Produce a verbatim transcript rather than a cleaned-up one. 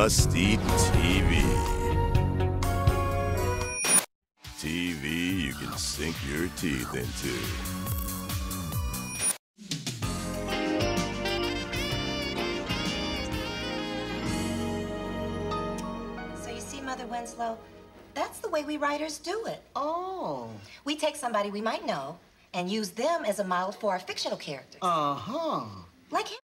Rusty T V. T V you can sink your teeth into. So you see, Mother Winslow, that's the way we writers do it. Oh. We take somebody we might know and use them as a model for our fictional characters. Uh-huh. Like him.